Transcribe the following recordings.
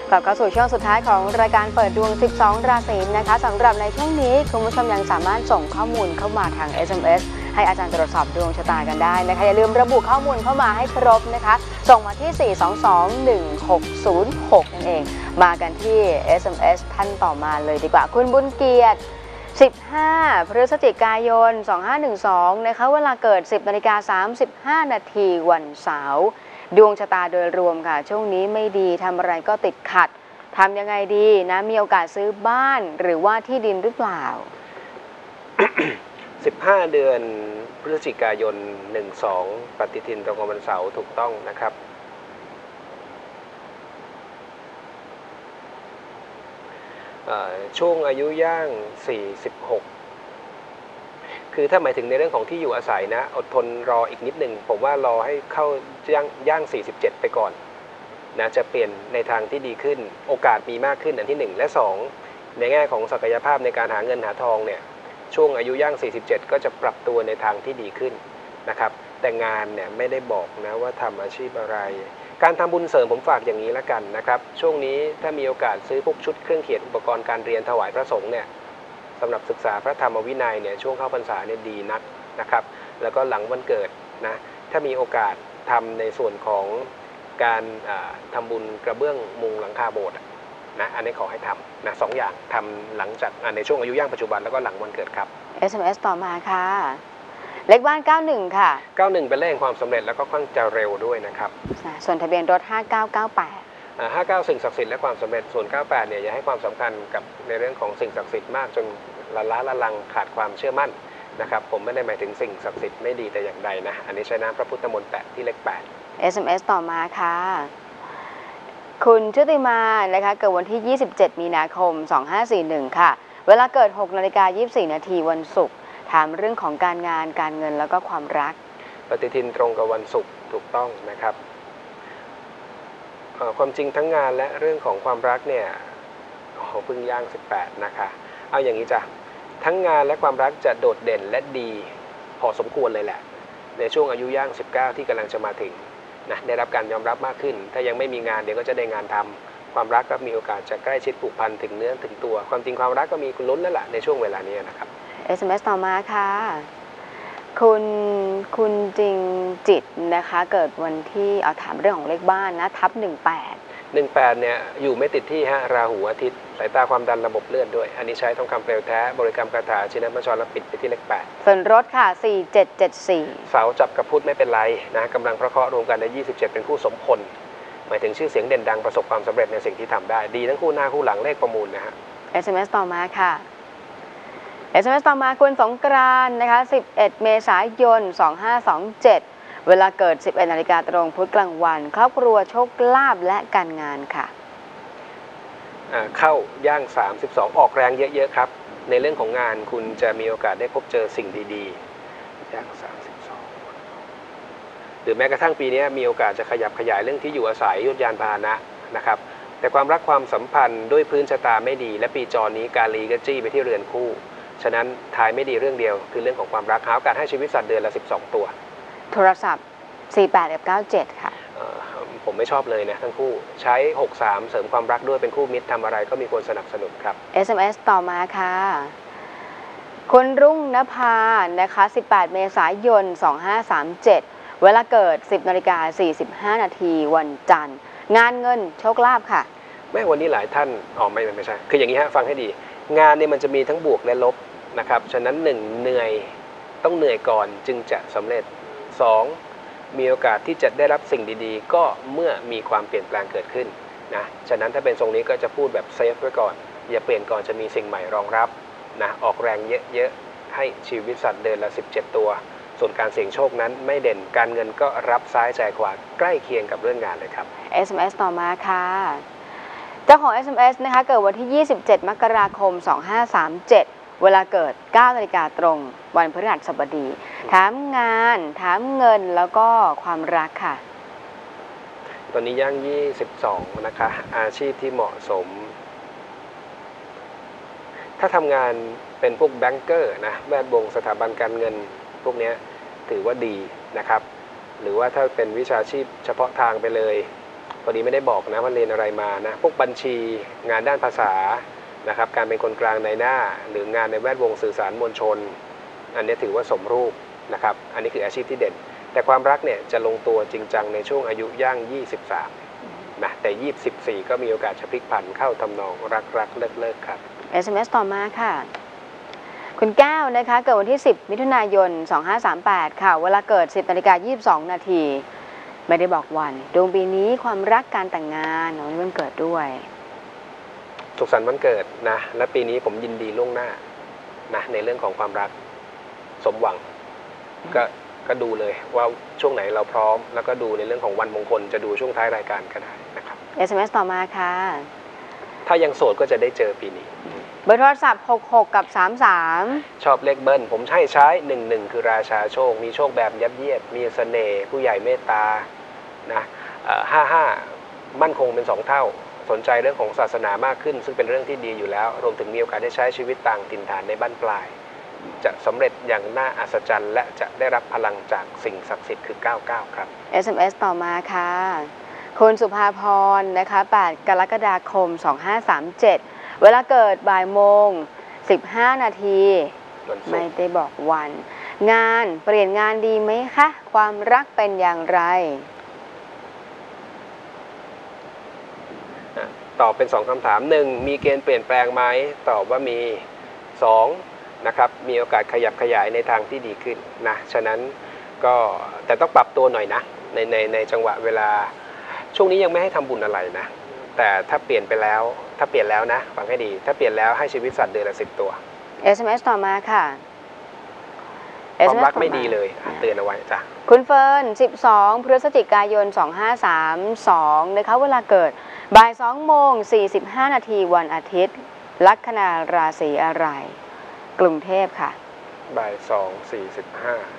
กลับเข้าสู่ช่วงสุดท้ายของรายการเปิดดวง 12 ราศีนะคะสำหรับในช่วงนี้คุณผู้ชมยังสามารถส่งข้อมูลเข้ามาทาง SMS ให้อาจารย์ตรวจสอบดวงชะตากันได้นะคะอย่าลืมระบุข้อมูลเข้ามาให้ครบนะคะส่งมาที่ 4221606 นั่นเองมากันที่ SMS ท่านต่อมาเลยดีกว่าคุณบุญเกียรติ15 พฤศจิกายน 2512นะคะเวลาเกิด 10:35 นาทีวันเสาร์ดวงชะตาโดยรวมค่ะช่วงนี้ไม่ดีทำอะไรก็ติดขัดทำยังไงดีนะมีโอกาสซื้อบ้านหรือว่าที่ดินหรือเปล่า 15 เดือนพฤศจิกายน 12 ปฏิทินตรงกับวันเสาร์ถูกต้องนะครับช่วงอายุย่าง 46 คือถ้าหมายถึงในเรื่องของที่อยู่อาศัยนะอดทนรออีกนิดหนึ่งผมว่ารอให้เข้าย่าง 47 ไปก่อนนะจะเปลี่ยนในทางที่ดีขึ้นโอกาสมีมากขึ้นอันที่1และ2ในแง่ของศักยภาพในการหาเงินหาทองเนี่ยช่วงอายุย่าง 47 ก็จะปรับตัวในทางที่ดีขึ้นนะครับแต่งานเนี่ยไม่ได้บอกนะว่าทำอาชีพอะไรการทำบุญเสริมผมฝากอย่างนี้แล้วกันนะครับช่วงนี้ถ้ามีโอกาสซื้อพวกชุดเครื่องเขียนอุปกรณ์การเรียนถวายพระสงฆ์เนี่ยสำหรับศึกษาพระธรรมวินัยเนี่ยช่วงเข้าพรรษาเนี่ยดีนักนะครับแล้วก็หลังวันเกิดนะถ้ามีโอกาสทำในส่วนของการทำบุญกระเบื้องมุงหลังคาโบสถ์นะอันนี้ขอให้ทำนะ2 อย่างทำหลังจากในช่วงอายุย่างปัจจุบันแล้วก็หลังวันเกิดครับ SMS ต่อมาค่ะเลขบ้าน 91 ค่ะ 91 เป็นเลขความสำเร็จแล้วก็ค่อนข้างจะเร็วด้วยนะครับส่วนทะเบียนรถ 5998 59 สิ่งศักดิ์สิทธิ์และความสำเร็จส่วน 98 เนี่ยอย่าให้ความสำคัญกับในเรื่องของสิ่งศักดิ์สิทธิ์มากจนละล้าละลังขาดความเชื่อมั่นนะครับผมไม่ได้หมายถึงสิ่งศักดิ์สิทธิ์ไม่ดีแต่อย่างใดนะอันนี้ใช้น้ำพระพุทธมนต์แตะที่เลข 8 SMS ต่อมาค่ะคุณชุติมานะคะเกิดวันที่ 27 มีนาคม 2541 ค่ะเวลาเกิด 6:24 นาทีวันศุกร์ถามเรื่องของการงานการเงินแล้วก็ความรักปฏิทินตรงกับวันศุกร์ถูกต้องนะครับความจริงทั้งงานและเรื่องของความรักเนี่ยเพิ่งย่าง 18 นะคะเอาอย่างนี้จ้ะทั้งงานและความรักจะโดดเด่นและดีพอสมควรเลยแหละในช่วงอายุย่าง 19 ที่กำลังจะมาถึงนะได้รับการยอมรับมากขึ้นถ้ายังไม่มีงานเดี๋ยวก็จะได้งานทำความรักก็มีโอกาสจะใกล้ชิดผูกพันถึงเนื้อถึงตัวความจริงความรักก็มีลุ้นแล้วล่ะในช่วงเวลานี้นะครับ SMS ต่อมาค่ะคุณจริงจิตนะคะเกิดวันที่ถามเรื่องของเลขบ้านนะทับ 18 เนี่ยอยู่ไม่ติดที่ฮะราหูอาทิตย์สายตาความดันระบบเลือดด้วยอันนี้ใช้ทองคำเปลวแท้บริกรรมคาถาชินบัญชรแล้วปิดไปที่เลข 8 ส่วนรถค่ะ 4774 เสาจับกับพุธไม่เป็นไรนะกำลังพระเคราะห์รวมกันได้27เป็นคู่สมพลหมายถึงชื่อเสียงเด่นดังประสบความสำเร็จในสิ่งที่ทำได้ดีทั้งคู่หน้าคู่หลังเลขประมูลนะฮะ SMS ต่อมาค่ะ SMS ต่อมาคุณสงกรานต์นะคะ 11 เมษายน 2527 เวลาเกิด 11 นาฬิกาตรงพุธกลางวันครอบครัวโชคลาภและการงานค่ะเข้าย่าง 32 ออกแรงเยอะๆครับในเรื่องของงานคุณจะมีโอกาสได้พบเจอสิ่งดีๆย่าง 32 หรือแม้กระทั่งปีนี้มีโอกาสจะขยับขยายเรื่องที่อยู่อาศัยยศยานพาหนะนะครับแต่ความรักความสัมพันธ์ด้วยพื้นชะตาไม่ดีและปีจรนี้กาลีก็จี้ไปที่เรือนคู่ฉะนั้นทายไม่ดีเรื่องเดียวคือเรื่องของความรักหาโอกาสให้ชีวิตสัตว์เดือนละ12 ตัวโทรศัพท์48กับ97ค่ะผมไม่ชอบเลยนะทั้งคู่ใช้63เสริมความรักด้วยเป็นคู่มิตรทำอะไรก็มีคนสนับสนุนครับ SMS ต่อมาค่ะคุณรุ่งนภานะคะ18 เมษายน 2537 เวลาเกิด 10:45 นาทีวันจันทร์งานเงินโชคลาภค่ะแม่วันนี้หลายท่านไม่ใช่คืออย่างนี้ฮะฟังให้ดีงานเนี่ยมันจะมีทั้งบวกและลบนะครับฉะนั้น1เหนื่อยต้องเหนื่อยก่อนจึงจะสำเร็จ2มีโอกาสที่จะได้รับสิ่งดีๆก็เมื่อมีความเปลี่ยนแปลงเกิดขึ้นนะฉะนั้นถ้าเป็นทรงนี้ก็จะพูดแบบเซฟไว้ก่อนอย่าเปลี่ยนก่อนจะมีสิ่งใหม่รองรับนะออกแรงเยอะๆให้ชีวิตสัตว์เดือนละ17 ตัวส่วนการเสี่ยงโชคนั้นไม่เด่นการเงินก็รับซ้ายใจขวาใกล้เคียงกับเรื่องงานเลยครับ SMS ต่อมาค่ะเจ้าของ SMS นะคะเกิดวันที่ 27 มกราคม 2537 เวลาเกิด 9 นาฬิกาตรงวันพฤหัสบดีถามงานถามเงินแล้วก็ความรักค่ะตอนนี้ย่าง 22 นะคะอาชีพที่เหมาะสมถ้าทำงานเป็นพวกแบงก์เกอร์นะแวดวงสถาบันการเงินพวกนี้ถือว่าดีนะครับหรือว่าถ้าเป็นวิชาชีพเฉพาะทางไปเลยอดีไม่ได้บอกนะว่าเรียนอะไรมานะพวกบัญชีงานด้านภาษานะครับการเป็นคนกลางในหน้าหรืองานในแวดวงสื่อสารมวลชนอันนี้ถือว่าสมรูปนะครับอันนี้คืออาชีพที่เด่นแต่ความรักเนี่ยจะลงตัวจริงจังในช่วงอายุย่าง23นะแต่24ก็มีโอกาสจะพลิกผันเข้าทำนองรักเลิกครับ SMS ต่อมาค่ะคุณแก้วนะคะเกิดวันที่10มิถุนายน2538ค่ะเวลาเกิด10:22 นาทีไม่ได้บอกวันดวงปีนี้ความรักการแต่งงานวันนี้วันเกิดด้วยสุขสันต์วันเกิดนะและปีนี้ผมยินดีล่วงหน้านะในเรื่องของความรักสมหวังก็ดูเลยว่าช่วงไหนเราพร้อมแล้วก็ดูในเรื่องของวันมงคลจะดูช่วงท้ายรายการก็ได้นะครับ SMS ต่อมาค่ะถ้ายังโสดก็จะได้เจอปีนี้เบอร์โทรศัพท์66กับ33 ชอบเลขเบิ้ลผมใช้11คือราชาโชคมีโชคแบบยับเยียดมีเสน่ห์ผู้ใหญ่เมตตานะ55มั่นคงเป็น2เท่าสนใจเรื่องของศาสนามากขึ้นซึ่งเป็นเรื่องที่ดีอยู่แล้วรวมถึงมีโอกาสได้ใช้ชีวิตต่างถิ่นฐานในบ้านปลายจะสำเร็จอย่างน่าอัศจรรย์และจะได้รับพลังจากสิ่งศักดิ์สิทธิ์คือ99ครับ SMS ต่อมาค่ะคุณสุภาพรนะคะ8 กรกฎาคม 2537เวลาเกิดบ่ายโมง15 นาทีไม่ได้บอกวันงานเปลี่ยนงานดีไหมคะความรักเป็นอย่างไรตอบเป็น2คำถาม1มีเกณฑ์เปลี่ยนแปลงไหมตอบว่ามี2นะครับมีโอกาสขยับขยายในทางที่ดีขึ้นนะฉะนั้นก็แต่ต้องปรับตัวหน่อยนะในจังหวะเวลาช่วงนี้ยังไม่ให้ทำบุญอะไรนะแต่ถ้าเปลี่ยนไปแล้วนะฟังให้ดีถ้าเปลี่ยนแล้วให้ชีวิตสัตว์เดือนละ10 ตัว SMS ต่อมาค่ะความรักไม่ดีเลยเตือนเอาไว้จ้ะคุณเฟิร์น12 พฤศจิกายน 2532นะคะเวลาเกิดบ่าย2โมง45 นาทีวันอาทิตย์ลัคนาราศีอะไรกรุงเทพค่ะบ่าย2:45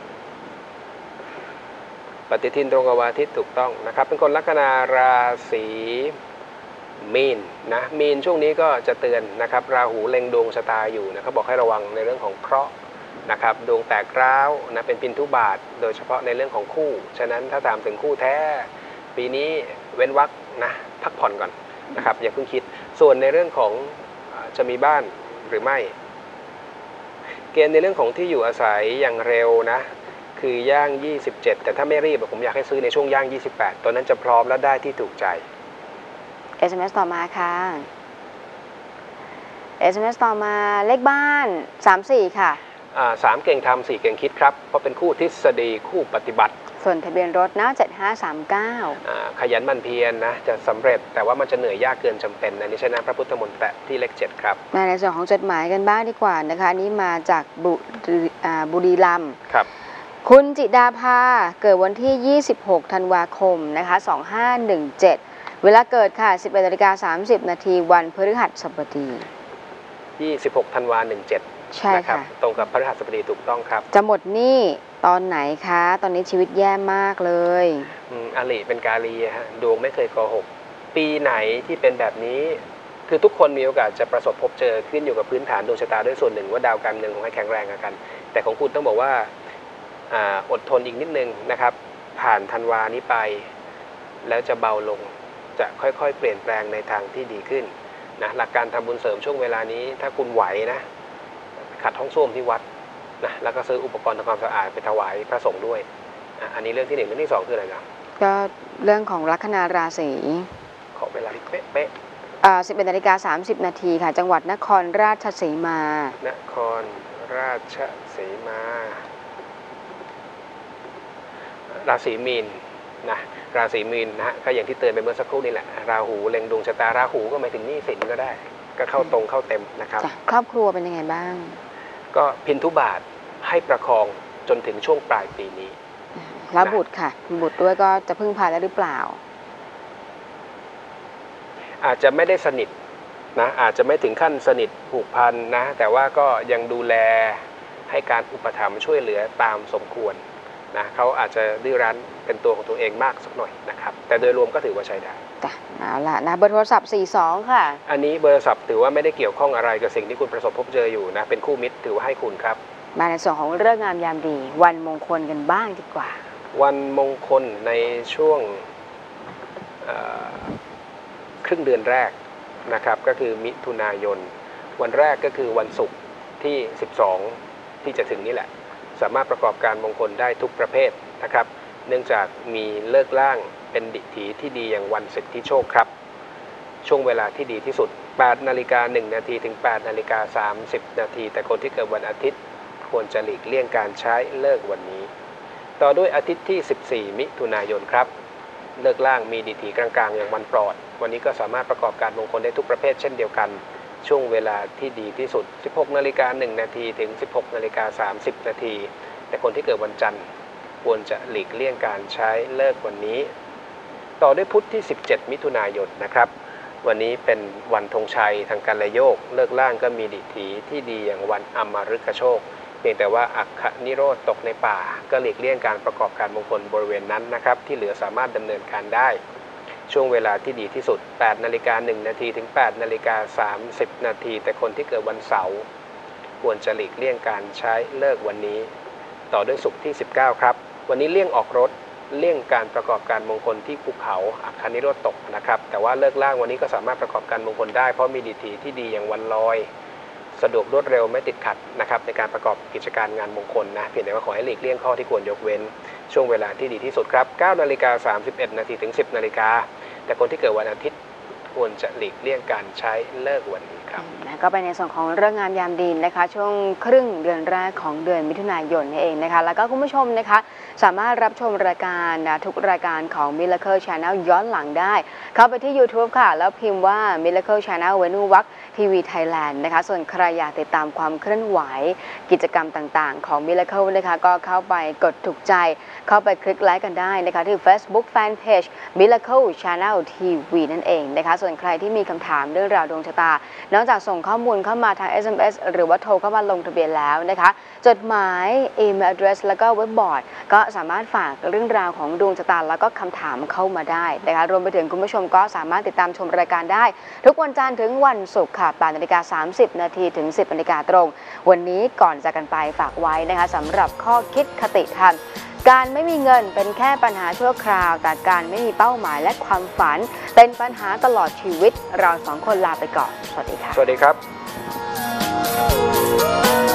ปฏิทินตรงกับวันอาทิตย์ถูกต้องนะครับเป็นคนลัคนาราศีมีนนะมีนช่วงนี้ก็จะเตือนนะครับราหูเล็งดวงชะตาอยู่นะเขาบอกให้ระวังในเรื่องของเคราะห์นะครับดวงแตกร้าวนะเป็นปินทุบาทโดยเฉพาะในเรื่องของคู่ฉะนั้นถ้าถามถึงคู่แท้ปีนี้เว้นวรรคนะพักผ่อนก่อนนะครับอย่าเพิ่งคิดส่วนในเรื่องของจะมีบ้านหรือไม่เกณฑ์ในเรื่องของที่อยู่อาศัยอย่างเร็วนะคือย่าง27แต่ถ้าไม่รีบผมอยากให้ซื้อในช่วงย่าง28ตอนนั้นจะพร้อมและได้ที่ถูกใจ SMS ต่อมาค่ะ SMS ต่อมาเลขบ้าน34ค่ะ 3เก่งทำ4เก่งคิดครับเพราะเป็นคู่ทฤษฎีคู่ปฏิบัติส่วนทะเบียนรถนะ7539 ขยันหมั่นเพียรนะจะสำเร็จแต่ว่ามันจะเหนื่อยยากเกินจำเป็นนะนี่ใช้น้ำพระพุทธมนต์แตะที่เลข7ครับในส่วนของจดหมายกันบ้างดีกว่านะคะนี้มาจากบุรีรัมย์ครับคุณจิดาภาเกิดวันที่26ธันวาคมนะคะ2517เวลาเกิดค่ะ 11:30 นาทีวันพฤหัสบดี 26ธันวาคม17 ใช่ค่ะตรงกับพฤหัสบดีถูกต้องครับจะหมดหนี้ตอนไหนคะตอนนี้ชีวิตแย่มากเลยอลิเป็นกาลีฮะดวงไม่เคยโกหกปีไหนที่เป็นแบบนี้คือทุกคนมีโอกาสจะประสบพบเจอขึ้นอยู่กับพื้นฐานดวงชะตาด้วยส่วนหนึ่งว่าดาวการเงินของให้แข็งแรงกันแต่ของคุณต้องบอกว่าอดทนอีกนิดนึงนะครับผ่านธันวานี้ไปแล้วจะเบาลงจะค่อยๆเปลี่ยนแปลงในทางที่ดีขึ้นนะหลักการทำบุญเสริมช่วงเวลานี้ถ้าคุณไหวนะขัดห้องส้วมที่วัดนะแล้วก็ซื้ออุปกรณ์ทำความสะอาดไปถวายพระสงฆ์ด้วยอันนี้เรื่องที่1เรื่องที่2คืออะไรครับก็เรื่องของลัคนาราศีขอเวลาที่เป๊ะ 11:30 นาทีค่ะจังหวัดนครราชสีมานครราชสีมาราศีมีนนะราศีมีนนะก็อย่างที่เตือนไปเมื่อสักครู่นี่แหละราหูเล็งดวงชะตาราหูก็หมายถึงหนี้สินก็ได้ก็เข้าตรงเข้าเต็มนะครับครอบครัวเป็นยังไงบ้างก็พินทุบาทให้ประคองจนถึงช่วงปลายปีนี้แล้วบุตรค่ะบุตรด้วยก็จะพึ่งพาได้หรือเปล่าอาจจะไม่ได้สนิทนะอาจจะไม่ถึงขั้นสนิทผูกพันนะแต่ว่าก็ยังดูแลให้การอุปถัมภ์ช่วยเหลือตามสมควรนะเขาอาจจะดื้อรั้นเป็นตัวของตัวเองมากสักหน่อยนะครับแต่โดยรวมก็ถือว่าใช้ได้จ้ะเอาล่ะนะเบอร์โทรศัพท์42ค่ะอันนี้เบอร์โทรศัพท์ถือว่าไม่ได้เกี่ยวข้องอะไรกับสิ่งที่คุณประสบพบเจออยู่นะเป็นคู่มิตรถือว่าให้คุณครับมาในส่วนของเรื่องงามยามดีวันมงคลกันบ้างดีกว่าวันมงคลในช่วงครึ่งเดือนแรกนะครับก็คือมิถุนายนวันแรกก็คือวันศุกร์ที่12ที่จะถึงนี่แหละสามารถประกอบการมงคลได้ทุกประเภทนะครับเนื่องจากมีเลิกล่างเป็นดิถีที่ดีอย่างวันสิทธิโชคครับช่วงเวลาที่ดีที่สุด 8:01 นาทีถึง 8:30 นาทีแต่คนที่เกิดวันอาทิตย์ควรจะหลีกเลี่ยงการใช้เลิกวันนี้ต่อด้วยอาทิตย์ที่ 14 มิถุนายนครับเลิกล่างมีดิถีกลางๆอย่างวันปลอดวันนี้ก็สามารถประกอบการมงคลได้ทุกประเภทเช่นเดียวกันช่วงเวลาที่ดีที่สุด 16:01 นาทีถึง 16:30 นาทีแต่คนที่เกิดวันจันทร์ควรจะหลีกเลี่ยงการใช้เลิกวันนี้ต่อด้วยพุธที่ 17 มิถุนายนนะครับวันนี้เป็นวันธงชัยทางการโยกเลิกล่างก็มีดิถีที่ดีอย่างวันอมฤกโชคเพียงแต่ว่าอัคคนิโรธตกในป่าก็หลีกเลี่ยงการประกอบการมงคลบริเวณนั้นนะครับที่เหลือสามารถดำเนินการได้ช่วงเวลาที่ดีที่สุด 8:01 นาทีถึง 8:30 นาทีแต่คนที่เกิดวันเสาร์ควรจะหลีกเลี่ยงการใช้เลิกวันนี้ต่อด้วยศุกร์ที่ 19 ครับวันนี้เลี่ยงออกรถเลี่ยงการประกอบการมงคลที่ภูเขาอัคคนิโรธตกนะครับแต่ว่าเลิกล่างวันนี้ก็สามารถประกอบการมงคลได้เพราะมีดิถีที่ดีอย่างวันลอยสะดวกรวดเร็วไม่ติดขัดนะครับในการประกอบกิจการงานมงคลนะเพียงแต่ว่าขอให้หลีกเลี่ยงข้อที่ควรยกเว้นช่วงเวลาที่ดีที่สุดครับ 9:31 นาทีถึง 10 นาฬิกาแต่คนที่เกิดวันอาทิตย์ควรจะหลีกเลี่ยงการใช้เลิกวันนี้ครับก็เป็นในส่วนของเรื่องงามยามดีนะคะช่วงครึ่งเดือนแรกของเดือนมิถุนายนนี่เองนะคะแล้วก็คุณผู้ชมนะคะสามารถรับชมรายการทุกรายการของ Miracle Channel ย้อนหลังได้เข้าไปที่ YouTube ค่ะแล้วพิมพ์ว่า Miracle Channel เวนุวัคทีวีไทยแลนด์นะคะส่วนใครอยากติดตามความเคลื่อนไหวกิจกรรมต่างๆของ Miracle นะคะก็เข้าไปกดถูกใจเข้าไปคลิกไลค์กันได้นะคะที่ Facebook Fanpage Miracle Channel TV นั่นเองนะคะส่วนใครที่มีคำถามเรื่องราวดวงชะตานอกจากส่งข้อมูลเข้ามาทาง SMS หรือว่าโทรเข้ามาลงทะเบียนแล้วนะคะจดหมาย Email Address แล้วก็เว็บบอร์ดก็สามารถฝากเรื่องราวของดวงชะตาแล้วก็คำถามเข้ามาได้นะคะรวมไปถึงคุณผู้ชมก็สามารถติดตามชมรายการได้ทุกวันจันทร์ถึงวันศุกร์ค่ะ 8:30 นาทีถึง 10 นาฬิกาตรงวันนี้ก่อนจากกันไปฝากไว้นะคะสำหรับข้อคิดคติธรรมการไม่มีเงินเป็นแค่ปัญหาชั่วคราวแต่การไม่มีเป้าหมายและความฝันเป็นปัญหาตลอดชีวิตเราสองคนลาไปก่อนสวัสดีค่ะสวัสดีครับ